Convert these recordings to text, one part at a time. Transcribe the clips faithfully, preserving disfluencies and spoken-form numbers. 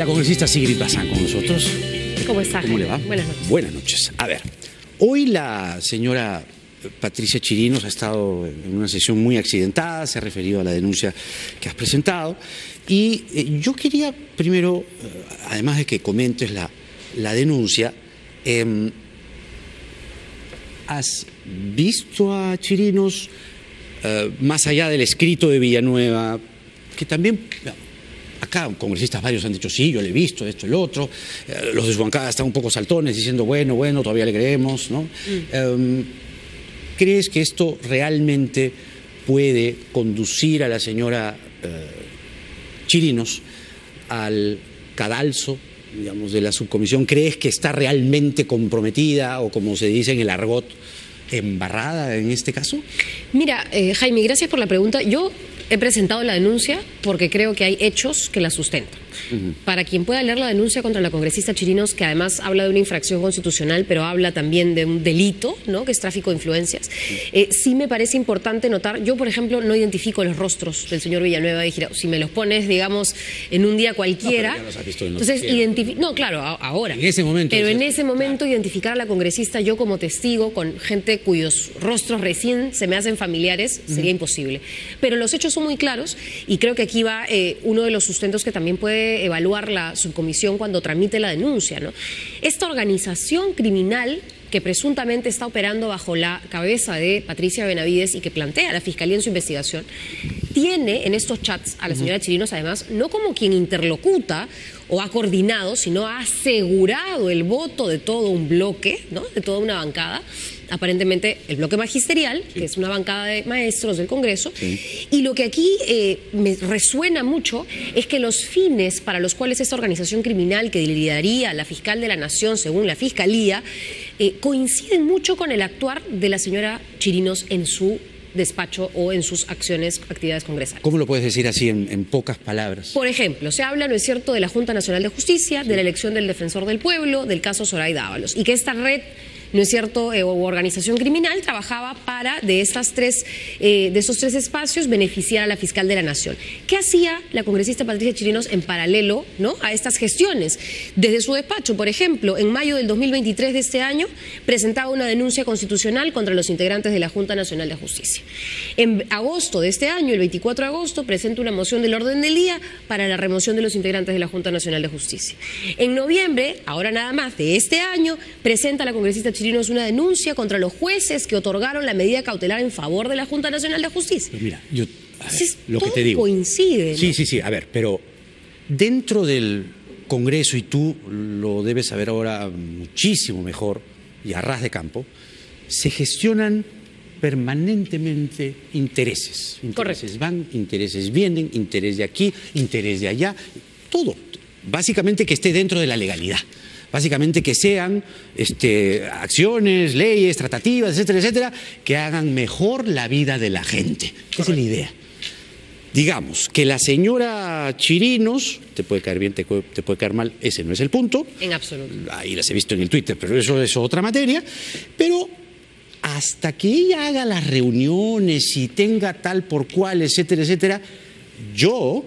la congresista Sigrid Bazán con nosotros. ¿Cómo está? ¿Cómo le va? Buenas noches. Buenas noches. A ver, hoy la señora Patricia Chirinos ha estado en una sesión muy accidentada, se ha referido a la denuncia que has presentado y eh, yo quería primero, eh, además de que comentes la, la denuncia, eh, ¿has visto a Chirinos eh, más allá del escrito de Villanueva, que también... Acá congresistas varios han dicho, sí, yo le he visto, esto, el otro. Eh, los de su bancada están un poco saltones diciendo, bueno, bueno, todavía le creemos, ¿no? Mm. Eh, ¿Crees que esto realmente puede conducir a la señora eh, Chirinos al cadalso, digamos, de la subcomisión? ¿Crees que está realmente comprometida o, como se dice en el argot, embarrada en este caso? Mira, eh, Jaime, gracias por la pregunta. Yo he presentado la denuncia porque creo que hay hechos que la sustentan. Uh-huh. Para quien pueda leer la denuncia contra la congresista Chirinos, que además habla de una infracción constitucional, pero habla también de un delito, ¿no?, que es tráfico de influencias, uh-huh. eh, sí me parece importante notar, yo por ejemplo no identifico los rostros del señor Villanueva y Girao. Si me los pones, digamos, en un día cualquiera, no, pero ya los has visto en entonces identifico, no, claro, a, ahora. En ese momento. Pero en ese momento claro. Identificar a la congresista yo como testigo con gente cuyos rostros recién se me hacen familiares, uh-huh. sería imposible. Pero los hechos son muy claros y creo que aquí va eh, uno de los sustentos que también puede evaluar la subcomisión cuando tramite la denuncia, ¿no? Esta organización criminal que presuntamente está operando bajo la cabeza de Patricia Benavides y que plantea a la Fiscalía en su investigación, tiene en estos chats a la señora Chirinos, además, no como quien interlocuta o ha coordinado, sino ha asegurado el voto de todo un bloque, ¿no?, de toda una bancada, aparentemente el bloque magisterial, sí. que es una bancada de maestros del Congreso, sí. y lo que aquí eh, me resuena mucho es que los fines para los cuales esta organización criminal que lideraría la fiscal de la Nación, según la Fiscalía, eh, coinciden mucho con el actuar de la señora Chirinos en su despacho o en sus acciones, actividades congresales. ¿Cómo lo puedes decir así en, en pocas palabras? Por ejemplo, se habla, ¿no es cierto?, de la Junta Nacional de Justicia, sí. de la elección del Defensor del Pueblo, del caso Zoraida Ábalos, y que esta red, ¿no es cierto?, eh, o organización criminal trabajaba para, de estas tres, eh, de esos tres espacios, beneficiar a la fiscal de la Nación. ¿Qué hacía la congresista Patricia Chirinos en paralelo, ¿no?, a estas gestiones? Desde su despacho, por ejemplo, en mayo del dos mil veintitrés de este año, presentaba una denuncia constitucional contra los integrantes de la Junta Nacional de Justicia. En agosto de este año, el veinticuatro de agosto, presenta una moción del orden del día para la remoción de los integrantes de la Junta Nacional de Justicia. En noviembre, ahora nada más, de este año, presenta la congresista Chirinos Chirinos una denuncia contra los jueces que otorgaron la medida cautelar en favor de la Junta Nacional de Justicia. Pero mira, yo a ver, Entonces, lo todo que te digo. coincide, ¿no? Sí, sí, sí, a ver, pero dentro del Congreso, y tú lo debes saber ahora muchísimo mejor y a ras de campo, se gestionan permanentemente intereses. Intereses Correcto. Van, intereses vienen, interés de aquí, interés de allá, todo. Básicamente que esté dentro de la legalidad. Básicamente que sean este, acciones, leyes, tratativas, etcétera, etcétera, que hagan mejor la vida de la gente. Esa es la idea. Digamos que la señora Chirinos, te puede caer bien, te, te puede caer mal, ese no es el punto. En absoluto. Ahí las he visto en el Twitter, pero eso es otra materia. Pero hasta que ella haga las reuniones y tenga tal por cual, etcétera, etcétera, yo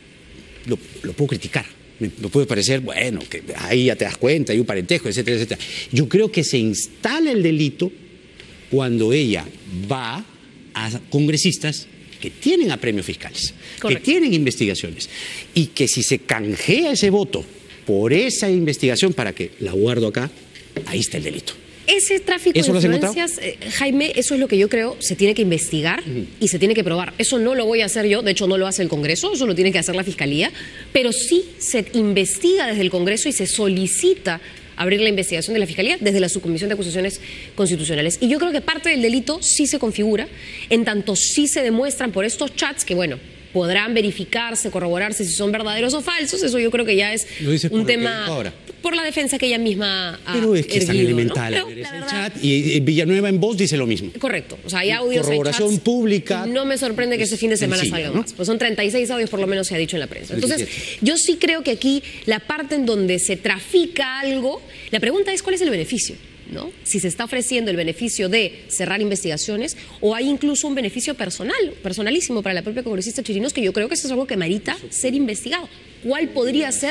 lo, lo puedo criticar. Me puede parecer, bueno, que ahí ya te das cuenta, hay un parentejo, etcétera, etcétera. Yo creo que se instala el delito cuando ella va a congresistas que tienen apremios fiscales, Correcto. que tienen investigaciones, y que si se canjea ese voto por esa investigación, para que la guardo acá, ahí está el delito. Ese tráfico de influencias, eh, Jaime, eso es lo que yo creo se tiene que investigar uh-huh. y se tiene que probar. Eso no lo voy a hacer yo, de hecho no lo hace el Congreso, eso lo tiene que hacer la Fiscalía, pero sí se investiga desde el Congreso y se solicita abrir la investigación de la Fiscalía desde la Subcomisión de Acusaciones Constitucionales. Y yo creo que parte del delito sí se configura, en tanto sí se demuestran por estos chats que, bueno, podrán verificarse, corroborarse si son verdaderos o falsos. Eso yo creo que ya es un tema ahora. Por la defensa que ella misma ha Pero es que erguido, es tan elemental, ¿no? Pero, la el verdad, chat, y Villanueva en voz dice lo mismo. Correcto, o sea, hay audios, corroboración hay chats, pública. No me sorprende que ese fin de semana sencilla, salgan ¿no? más, pues son treinta y seis audios por lo menos se ha dicho en la prensa. Entonces, yo sí creo que aquí la parte en donde se trafica algo, la pregunta es ¿cuál es el beneficio? ¿No? Si se está ofreciendo el beneficio de cerrar investigaciones o hay incluso un beneficio personal, personalísimo para la propia congresista Chirinos, que yo creo que eso es algo que merita ser investigado. ¿Cuál podría ser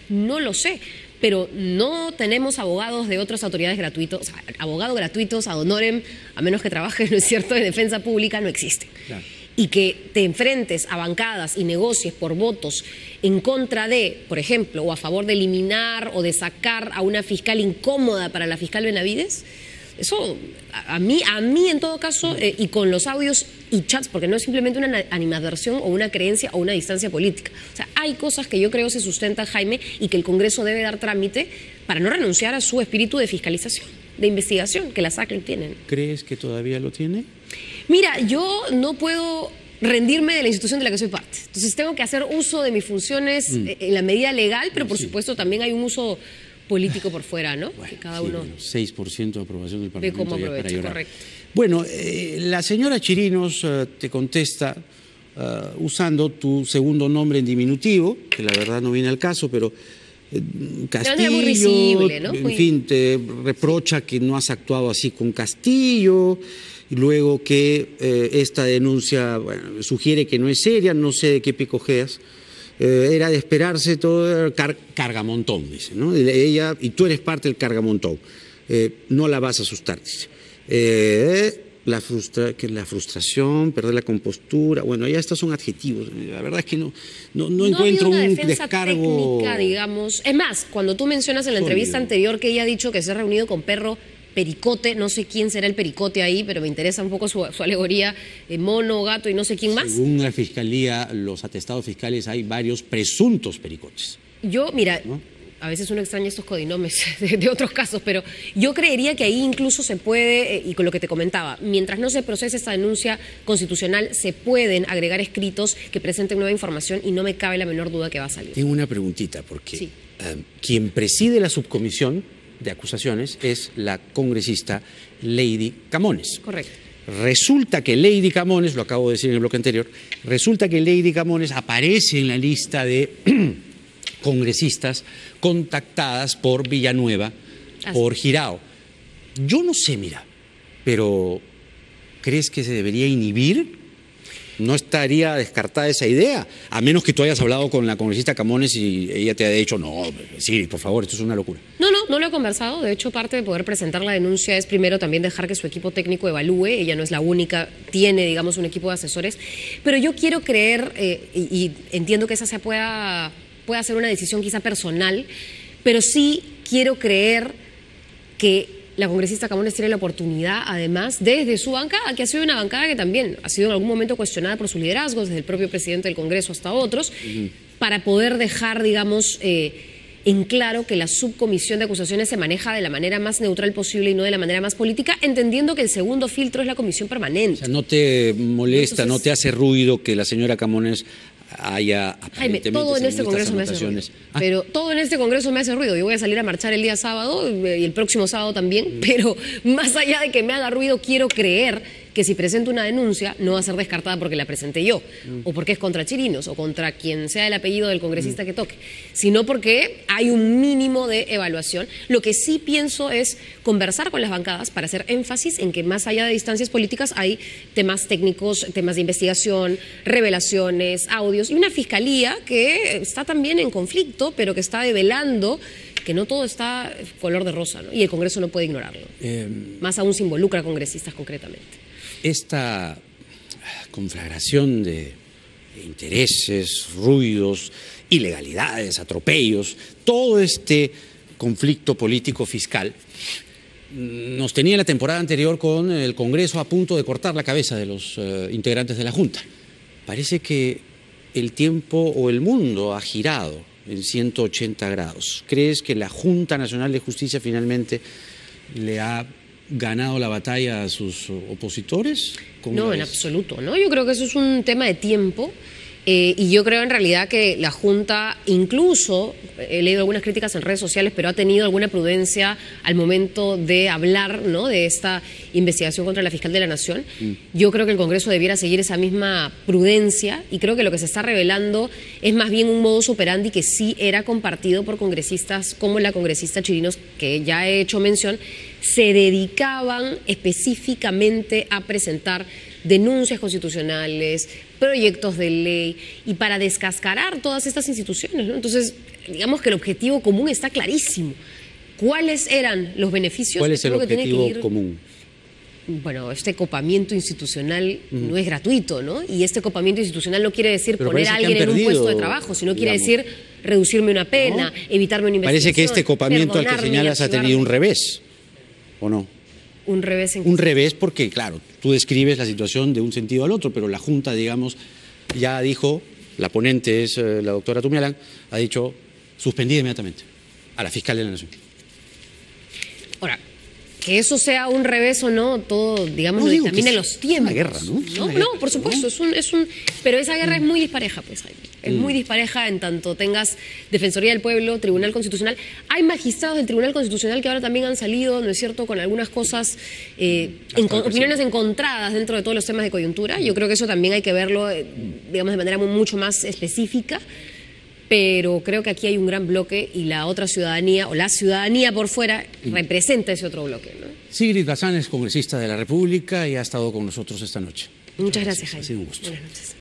No lo sé, pero no tenemos abogados de otras autoridades gratuitos, o sea, abogados gratuitos ad honorem, a menos que trabajes, ¿no es cierto?, en defensa pública, no existen. Claro. Y que te enfrentes a bancadas y negocies por votos en contra de, por ejemplo, o a favor de eliminar o de sacar a una fiscal incómoda para la fiscal Benavides, eso a mí, a mí en todo caso, eh, y con los audios y chats, porque no es simplemente una animadversión o una creencia o una distancia política. O sea, hay cosas que yo creo se sustentan, Jaime, y que el Congreso debe dar trámite para no renunciar a su espíritu de fiscalización, de investigación, que las A C L tienen. ¿Crees que todavía lo tiene? Mira, yo no puedo rendirme de la institución de la que soy parte. Entonces tengo que hacer uso de mis funciones mm. en la medida legal, pero por sí. supuesto también hay un uso político por fuera, ¿no? Bueno, que cada sí, uno bueno, seis por ciento de aprobación del Parlamento. Ve cómo aprovecha, correcto. Bueno, eh, la señora Chirinos uh, te contesta uh, usando tu segundo nombre en diminutivo, que la verdad no viene al caso, pero eh, Castillo, muy risible, ¿no? en Muy... fin, te reprocha que no has actuado así con Castillo, y luego que eh, esta denuncia bueno, sugiere que no es seria, no sé de qué picojeas. Eh, era de esperarse todo, car cargamontón, dice, ¿no? Ella, y tú eres parte del cargamontón, eh, no la vas a asustar, dice. Eh, la, frustra que la frustración, perder la compostura, bueno, ya estos son adjetivos, la verdad es que no, no, no, no encuentro un descargo técnica, digamos. Es más, cuando tú mencionas en la entrevista sólido. anterior que ella ha dicho que se ha reunido con Perro Pericote, no sé quién será el pericote ahí, pero me interesa un poco su, su alegoría, eh, mono, gato y no sé quién más. Según la Fiscalía, los atestados fiscales, hay varios presuntos pericotes. Yo, mira, ¿no? A veces uno extraña estos codinomes de, de otros casos, pero yo creería que ahí incluso se puede, eh, y con lo que te comentaba, mientras no se procese esta denuncia constitucional, se pueden agregar escritos que presenten nueva información y no me cabe la menor duda que va a salir. Tengo una preguntita, porque sí. uh, quien preside la subcomisión de acusaciones es la congresista Lady Camones. Correcto. Resulta que Lady Camones, lo acabo de decir en el bloque anterior, resulta que Lady Camones aparece en la lista de congresistas contactadas por Villanueva, Así. por Girao. Yo no sé, mira, pero ¿crees que se debería inhibir? No estaría descartada esa idea, a menos que tú hayas hablado con la congresista Camones y ella te haya dicho, no, sí, por favor, esto es una locura. No, no, no lo he conversado. De hecho, parte de poder presentar la denuncia es primero también dejar que su equipo técnico evalúe. Ella no es la única, tiene, digamos, un equipo de asesores. Pero yo quiero creer, eh, y, y entiendo que esa sea pueda, pueda ser una decisión quizá personal, pero sí quiero creer que la congresista Camones tiene la oportunidad, además, desde su bancada, que ha sido una bancada que también ha sido en algún momento cuestionada por sus liderazgos, desde el propio presidente del Congreso hasta otros, uh-huh. para poder dejar, digamos, eh, en claro que la subcomisión de acusaciones se maneja de la manera más neutral posible y no de la manera más política, entendiendo que el segundo filtro es la comisión permanente. O sea, ¿no te molesta, Entonces, no te hace ruido que la señora Camones haya Jaime, todo en este Congreso me hace ruido, ah. pero todo en este Congreso me hace ruido. Yo voy a salir a marchar el día sábado y el próximo sábado también, mm. pero más allá de que me haga ruido, quiero creer que si presento una denuncia no va a ser descartada porque la presenté yo, mm. o porque es contra Chirinos, o contra quien sea el apellido del congresista mm. que toque, sino porque hay un mínimo de evaluación. Lo que sí pienso es conversar con las bancadas para hacer énfasis en que más allá de distancias políticas hay temas técnicos, temas de investigación, revelaciones, audios, y una fiscalía que está también en conflicto, pero que está develando que no todo está color de rosa, ¿no? Y el Congreso no puede ignorarlo. Eh, Más aún se involucra a congresistas concretamente. Esta conflagración de intereses, ruidos, ilegalidades, atropellos, todo este conflicto político fiscal nos tenía la temporada anterior con el Congreso a punto de cortar la cabeza de los uh, integrantes de la Junta. Parece que el tiempo o el mundo ha girado en ciento ochenta grados. ¿Crees que la Junta Nacional de Justicia finalmente le ha ganado la batalla a sus opositores? No, en absoluto, ¿no? Yo creo que eso es un tema de tiempo. Eh, y yo creo en realidad que la Junta, incluso, he leído algunas críticas en redes sociales, pero ha tenido alguna prudencia al momento de hablar, ¿no?, de esta investigación contra la fiscal de la Nación. Mm. Yo creo que el Congreso debiera seguir esa misma prudencia y creo que lo que se está revelando es más bien un modus operandi que sí era compartido por congresistas como la congresista Chirinos, que ya he hecho mención, se dedicaban específicamente a presentar denuncias constitucionales, proyectos de ley y para descascarar todas estas instituciones, ¿no? Entonces, digamos que el objetivo común está clarísimo. ¿Cuáles eran los beneficios? ¿Cuál es el Creo que tiene que objetivo ir- común? Bueno, este copamiento institucional no es gratuito, ¿no? Y este copamiento institucional no quiere decir Pero poner a parece que han alguien en un perdido, puesto de trabajo, sino quiere digamos. decir reducirme una pena, ¿No? evitarme una investigación. Parece que este copamiento al que perdonarme y señalas ha tenido un archivarme. revés, ¿o no? Un revés en Un revés porque, claro, tú describes la situación de un sentido al otro, pero la Junta, digamos, ya dijo, la ponente es eh, la doctora Tumialán, ha dicho, suspendida inmediatamente a la fiscal de la Nación. Ahora, que eso sea un revés o no, todo, digamos, No, lo digo que dictaminen es los tiempos. una guerra, ¿no? Es No, una no, guerra, por supuesto, ¿no? es un, es un, pero esa guerra es muy dispareja, pues, Jaime. Es muy dispareja en tanto tengas Defensoría del Pueblo, Tribunal Constitucional. Hay magistrados del Tribunal Constitucional que ahora también han salido, ¿no es cierto?, con algunas cosas, eh, en- el opiniones encontradas dentro de todos los temas de coyuntura. Yo creo que eso también hay que verlo, eh, digamos, de manera mu- mucho más específica. Pero creo que aquí hay un gran bloque y la otra ciudadanía, o la ciudadanía por fuera, representa ese otro bloque, ¿no? Sigrid Bazán es congresista de la República y ha estado con nosotros esta noche. Muchas gracias, Jaime. Ha sido un gusto. Buenas noches.